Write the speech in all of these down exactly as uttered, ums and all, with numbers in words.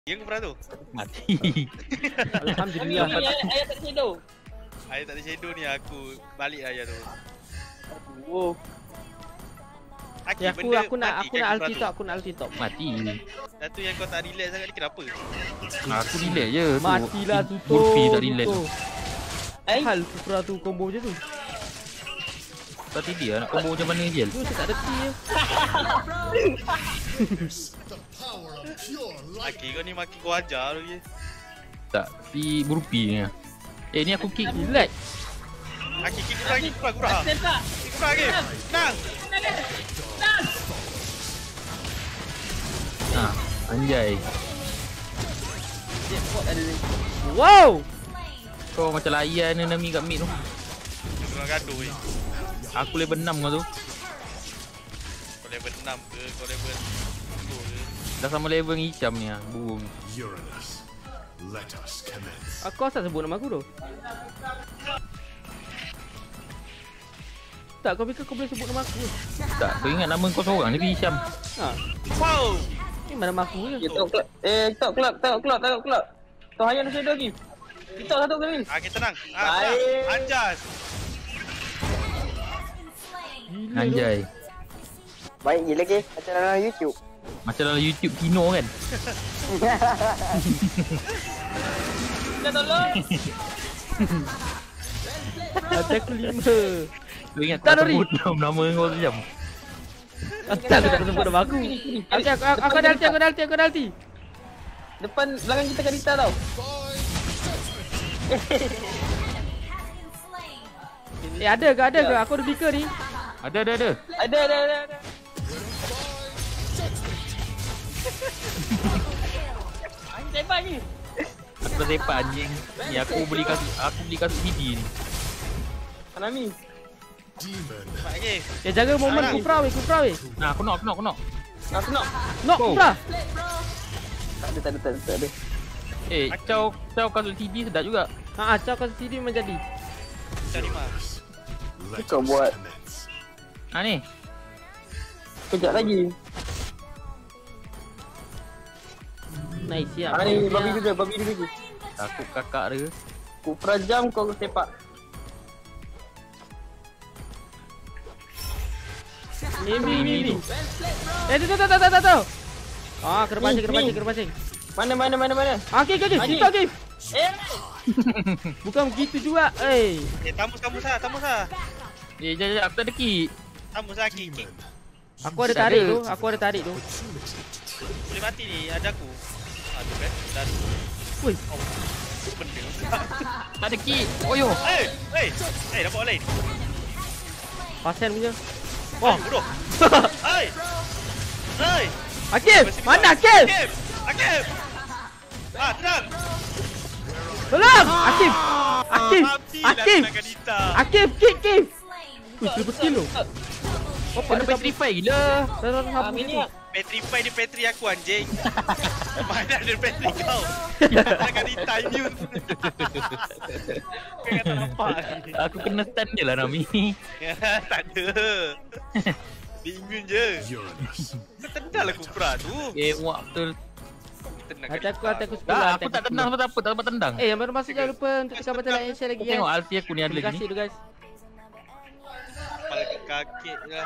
Ya ke tu? Mati. Alhamdulillah. Ayah tak ada shadow. Ayah tak ada shadow ni aku balik ayah tu. Oh. Aki, Ya, aku benda aku nak mati aku kan nak kau ulti beratur? top, aku nak ulti top. Mati. Satu yang kau tak relax sangat ni kenapa? Aku relax je tu. Matilah tu tu. Burfi tak relax. Eh, Hal Supra tu combo je tu. Tadi dia nak combo macam mana je. Tu saya tak ada T je. Aki kau ni makin kau ajar lagi. Tak, si Burfi ni. Eh ni aku kick. Relax. Aki kick kurang lagi, kurang kurang. Sempak. Kick kurang lagi. Nang. Ha, anjay. Sempak ada ni. Wow. Kau macam layan enemy kat mid tu. Kurang gaduh ni. Aku level enam kau tu. Kau level enam ke, kau level sepuluh ke? Dah sama level dengan Hisham ni ah, burung. Uranus, let us commence. Aku asal sebut nama aku tu. Tak, kau fikir kau boleh sebut nama aku? Tak, kau ingat nama kau seorang ni Hisham. Ha. Wow. Ni mana nama aku je. Ya, tengok kelab. Eh, tengok kelab, tengok kelab, tengok kelab. Kau hanya ada shadow lagi. Kita satu kali. Ah, kita tenang. Ah, Baik. tenang. Anjas. Anjay. Baik gila ke macam dalam YouTube. Macam dalam YouTube Kino kan. Kita tolong. Ada kelima. Kau ingat Tak, kau Nori. sebut nama kau Hisham. Asal aku tak sebut nama aku. Aku aku aku ada ulti, aku ada ulti, aku ada ulti. Depan belakang kita Kadita tau. Eh ada ke ada ke? Aku ada beaker ni. Ada ada ada. Ada, ada, ada. ada. Sempak ni. Aku dah sepak anjing. Ni aku beli kasut, aku beli kasut C D ni. Hanami. Demon, Mak lagi. Ya jaga momen Kupra weh, Kupra weh. Nah, aku nak, aku nak, aku nak. Aku nak. Knock Oh. Kupra. Tak ada, tak ada, tak ada. Tak ada. Eh, kau kau kasut C D sedap juga. Ha ah, cak kau C D memang jadi. Cari mas. let Kau us buat. commence. Ha ni. Kejap lagi. Nice siap. Ah ni, babi dulu, babi dulu. Takut kakak dia. Kupra jam kau sepak. Ni ni ni ni. Eh tu tu tu tu tu tu. Ah, kena pancing, kena Ni, pancing, ni. kena pancing. Mana, mana, mana, mana. Ah, okey okey okey. Haji. Kita okey. Eh, Bukan begitu juga. Eh. Eh, tamu tamu sah, tamu sah. Eh, jap jap, aku tak ada kick. Tamu sah kick. kick. Aku ada Tak tarik ada. tu, aku ada tarik tu. Boleh mati ni, ada aku. Ah, tu kan. Dan Woi, benda. Tak ada kick. Oh yo. Eh, eh. Eh, dapat lain. pasen punya. Oh, bodoh. Hai. Hai. Akif, mana Akif? Akif. Akif. Ah, tenang. Tolong, Akif. Akif, Matilah Akif. tenang Kadita. Akif, kick, kick. Wih, triple kill tu. Kau kena petrify gila. Dah dah dah Amin habis ni. tu. Petrify dia petri aku anjing. Mana ada petri kau? Tenang Kadita immune. Kau kata nampak. Aku kena stun je lah Nami. Tak ada. Dia immune je. Uranus, Kau tendal aku Kupra tu. Eh, muak betul. Tenang Hati aku, hati aku sepuluh. Tak, hati aku tak tendang sepuluh. sebab apa, tak dapat tendang. Eh, yang baru masuk jangan lupa untuk tekan button like and share lagi Kau tengok guys. ulti aku ni ada Terima lagi kasih ni. tu guys. Kepala kakek lah.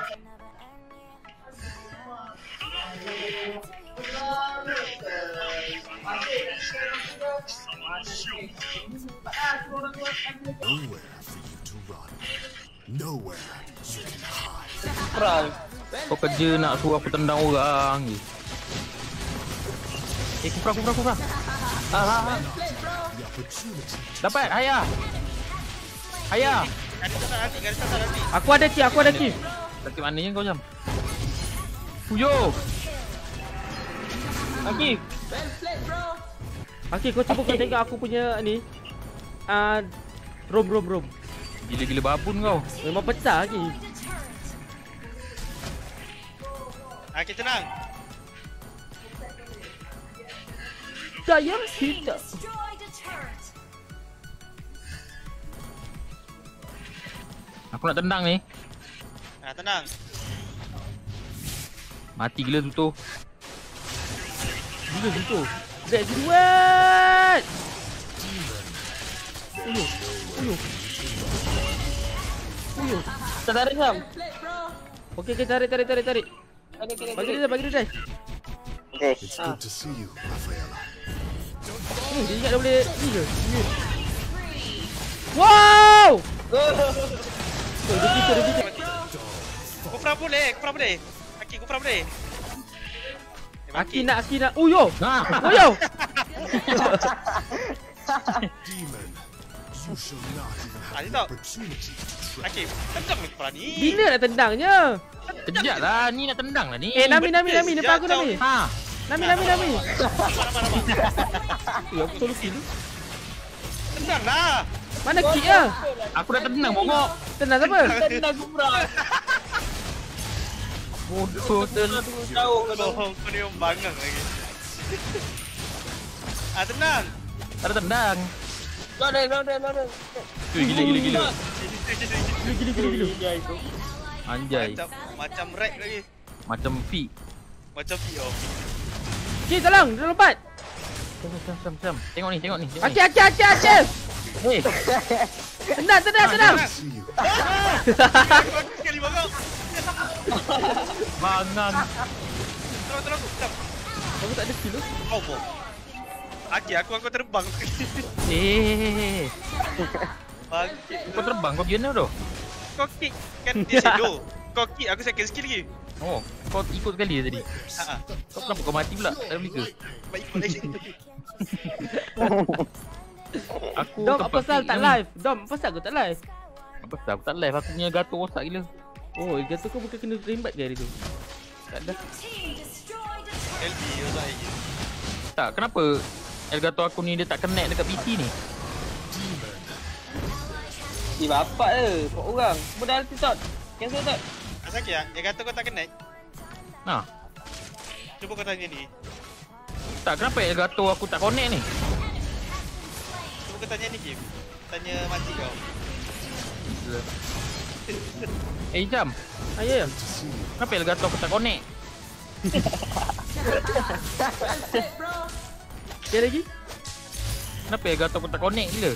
nowhere for you to run. Nowhere you can hide. Kupra. Kau kerja nak suruh aku tendang orang je. Eh, kupra, kupra, kupra. Ah, ah, ah. The opportunity Dapat, Haya. Haya. Kadita tak nanti, Kadita tak nanti. Aku ada chief, aku ada chief. Sakit mananya kau jam. Puyo. Akif. Okey, kau cuba kau tengok aku punya ni. Ah, rom rom rom. Gila-gila babun kau. Memang pecah lagi. Okey, tenang. Sayang kita. Aku nak tendang ni. Ah, tenang. Mati gila tu tu. Gila gitu. Drag sini wait. Uyuh. Uyuh. Uyuh. Tak tarik Sam. Okey, okey, tarik, tarik, tarik, tarik. Tarik, tarik, Bagi tarik. dia, bagi dia, Jai. Okay. It's good to see you, Rafaela. Hmm, dia ingat dia boleh ni ke? Ni. Wow! Go. Oh, dia kita, dia kita. Kufra boleh, Kufra boleh. Aki, Kufra boleh. Eh, Aki nak, Aki nak. Oh, yo! Nah. Oh, yo! Demon, you shall not even Ah, have ni the tak. opportunity to try. Aki, tendang ni Kufra ni. Bila nak tendangnya? Kejap lah, ni nak tendang lah ni. Eh, Nami, Nami, betul. Nami. Depan aku, Jauh, Nami. jauh. Ha. Nami, Nami, Nami. Nampak, nampak, nampak. Eh, aku tolong kill. Tendang lah. Mana kick nya? Aku dah tendang bongok. Tendang siapa? Tendang Kufra. Bodoh betul. Jauh ke tu. Kau kau ni orang bangang lagi. Ah, tenang. Tak ada tendang. Kau dah, kau dah, kau dah. Cuy, gila gila gila. Gila, gila, gila, gila. Anjay. Macam macam rap lagi. Macam fi. Macam P O. Ki, tolong. Dia lompat. Sam sam sam sam. Tengok ni, tengok ni. tengok Aki, Aki, Aki, Aki. ni. Eh, Tendang, tendang, tendang. See you. Aku sekali bangau. bangang. Tolong tolong aku. Stop. Aku tak ada skill tu. Oh, boh. Aki, aku aku terbang. Eh, Bangkit. kau terbang kau gimana tu? Kau kick kan dia shadow. Kau kick aku second skill lagi. Oh, kau ikut sekali tadi. Ha ah. Kau kenapa kau mati pula? Tak boleh ke? Baik ikut lagi. Aku Dom, tempat apa pasal kick tak ni. live? Dom, apa pasal aku tak live? Apa pasal aku tak live? Aku punya gato rosak gila. Oh, jatuh kau bukan kena rembat ke hari tu? Tak ada. L B rosak lagi. Tak, kenapa Elgato aku ni dia tak connect dekat P C ni? Di bapak je. Kau orang. Mudah hati tot. Cancel tot. Asal ya, dia kata kau tak connect. Nah, Cuba kau tanya ni. tak kenapa Elgato aku tak connect ni? Cuba kau tanya ni Kim. Tanya mati kau. Eh Jam, Ah, ya, ya. kenapa Elgato aku tak connect? Sekali lagi. Kenapa Elgato aku tak connect gila?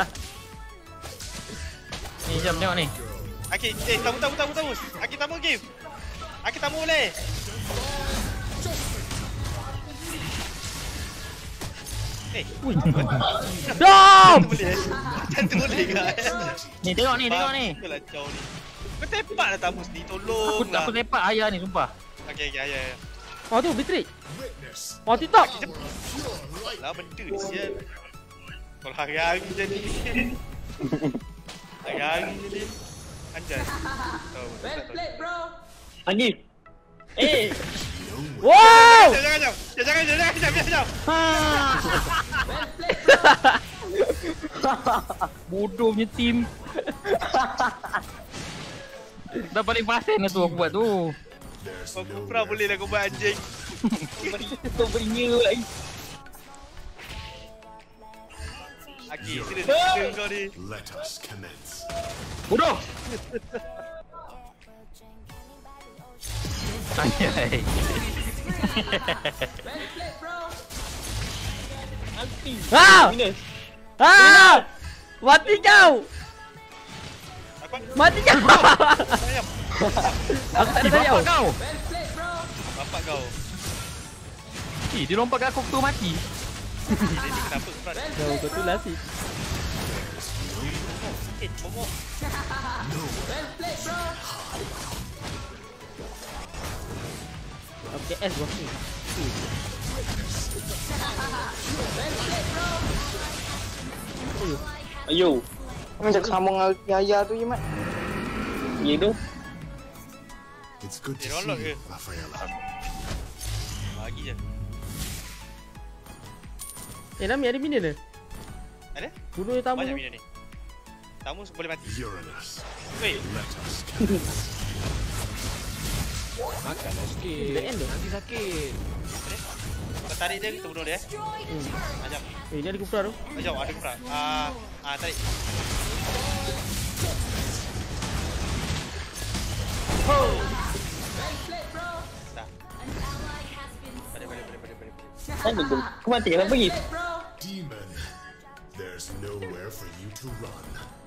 Ni Jam tengok ni. Aki, eh tamu tamu tamu tamu. Aki tamu Kim. Aki tamu boleh. Eh, Dom! boleh. Tentu boleh ke? Ni tengok ni, tengok ni. Betul lah jauh ni. Kau tepak lah tamu sendiri, tolong Aku lah. aku sepak ayah ni sumpah. Okey, okey, ayah, ayah. Oh tu, Bitrik. Oh, TikTok. Lah benda ni sial. Kalau hari-hari je ni. Hari-hari je ni. Anjay. Tahu, tak tahu. Anjing. Eh. Wow! Jangan, jangan, jangan. Jangan, jangan, jangan, jangan, jangan. Bodoh punya team. Dah paling pasen lah tu aku buat tu. Kau kupra boleh lah kau buat anjing. Kau beringa lagi. Aki, sini dia kau ni. Let us commence. Bodoh. Anjay. Anti. Ah! Minus. Ah! Mati kau! Aku Mati kau! ayam. Aku tak ada tadi Bapak kau. kau. Bapak kau. Eh, dia lompat kat aku tu mati. Dia ni kenapa kupra ni? Kau betul lah sih. Eh, momok. Okay, S buat ni. Ayo. Macam sambung dengan Yaya tu je, Mat. Ye tu. It's good to Eh, see rolok ke? you, Rafaela. Bagi je. Eh, Nami ada minion ke? Ada? Bunuh yang tamu Banyak tu. minit ni. Tamu boleh mati. Uranus, Weh, let us commence. Makanlah sikit. Dia end tu. Nanti sakit. kau tarik dia, kita bunuh dia. Hmm. Ajak. Eh, ni ada kupra tu. Ajak, ada kupra. Ah, ah tarik. Dah. Balik, balik, balik, balik, balik. Tadi tu. Kau mati kan pergi. Demon, there's nowhere for you to run.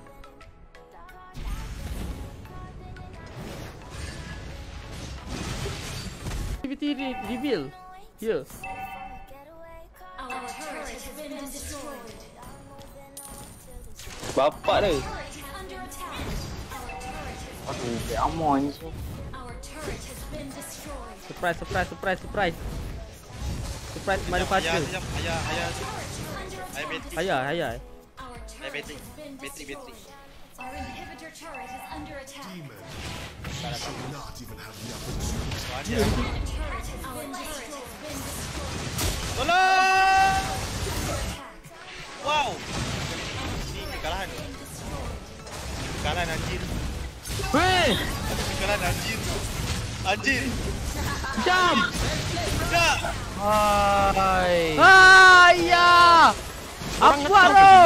Activity re- reveal. Here. Our turret has been destroyed. Bapak dia. Under attack. Our turret has Aduh, dia amor ni sih. Our turret has been destroyed. Surprise, surprise, surprise, surprise. Surprise Ayah, Marifacha. ayah, ayah, ayah. Ayah bateri. Ayah, ayah. Our Ayah turret bateri. has been Bateri, bateri. destroyed. Our inhibitor turret is under attack. Demon, you should not even have the opportunity. Mana? Our turret has been destroyed. Tolong! Wow. Ini kekalahan. Kekalahan anjir. Weh! Kekalahan anjir. Anjir. Jam! Tak. Hai! Ayah! Apa lo?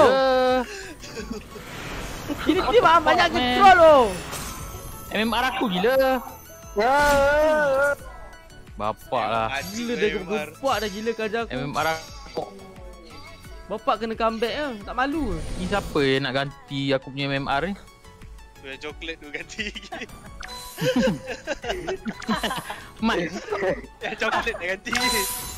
Ini tim ah, banyak control lo. M M R aku gila. Bapak lah. Gila dia gempak dah gila kerja aku. M M R aku. Bapak kena comeback ah, tak malu ke? Ni siapa yang nak ganti aku punya M M R ni? Dua coklat tu ganti. Mat. Yang coklat dah ganti.